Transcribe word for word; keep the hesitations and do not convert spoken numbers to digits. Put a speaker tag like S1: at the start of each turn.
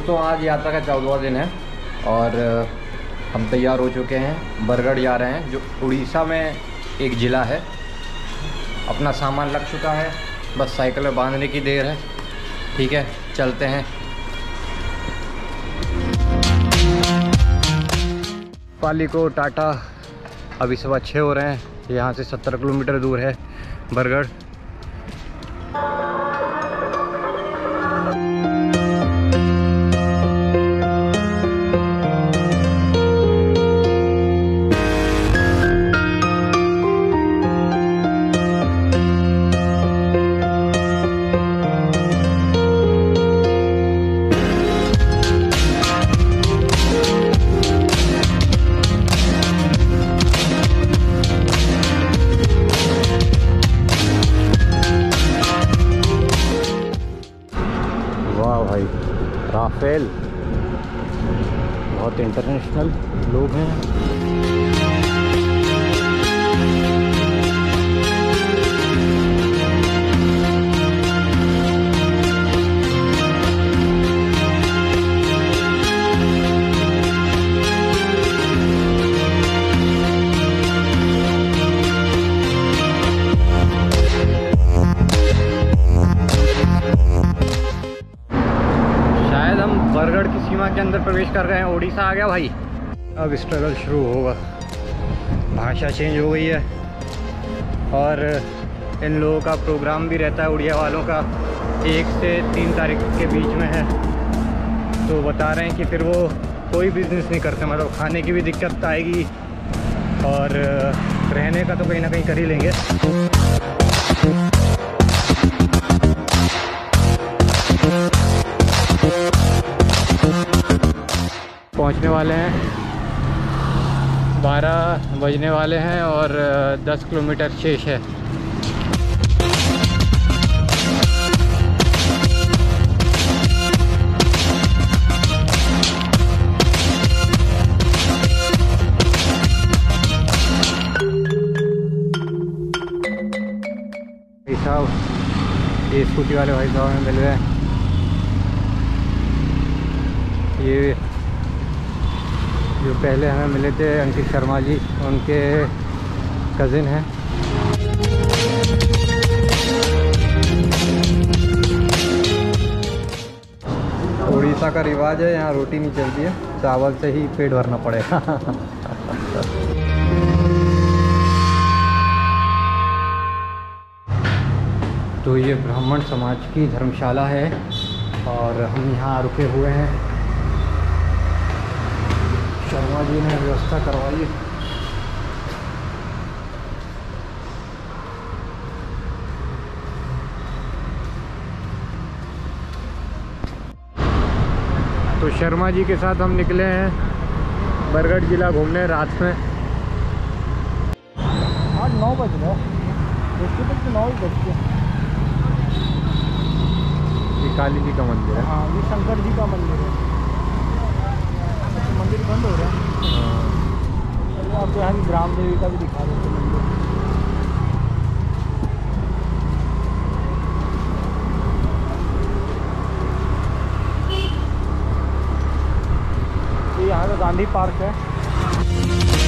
S1: दोस्तों आज यात्रा का चौदहवां दिन है और हम तैयार हो चुके हैं। बरगढ़ जा रहे हैं जो उड़ीसा में एक ज़िला है। अपना सामान लग चुका है, बस साइकिल में बांधने की देर है। ठीक है, चलते हैं। पाली को टाटा। अभी सुबह छः हो रहे हैं। यहाँ से सत्तर किलोमीटर दूर है बरगढ़। वाह भाई, राफेल बहुत इंटरनेशनल लोग हैं। बरगढ़ की सीमा के अंदर प्रवेश कर रहे हैं। उड़ीसा आ गया भाई। अब स्ट्रगल शुरू होगा। भाषा चेंज हो गई है और इन लोगों का प्रोग्राम भी रहता है उड़िया वालों का, एक से तीन तारीख के बीच में है। तो बता रहे हैं कि फिर वो कोई बिजनेस नहीं करते, मतलब खाने की भी दिक्कत आएगी और रहने का तो कहीं ना कहीं कर ही लेंगे। पहुंचने वाले हैं, बारह बजने वाले हैं और दस किलोमीटर शेष है। भाई साहब, ये स्कूटी वाले भाई साहब हमें मिल गए। ये जो पहले हमें मिले थे अंकित शर्मा जी, उनके कज़िन हैं। उड़ीसा का रिवाज है, यहाँ रोटी नहीं चलती है, चावल से ही पेट भरना पड़ेगा। तो ये ब्राह्मण समाज की धर्मशाला है और हम यहाँ रुके हुए हैं। शर्मा जी ने व्यवस्था करवाई। तो शर्मा जी के साथ हम निकले हैं बरगढ़ जिला घूमने रात में। आठ नौ बज रहे हैं, तक नौ ही बज गए। ये काली जी का मंदिर है। हाँ, ये शंकर जी का मंदिर है। मंदिर बंद हो रहा है। आपको यहाँ की ग्राम देवी का भी दिखा देते मंदिर। ये यहाँ का गांधी पार्क है।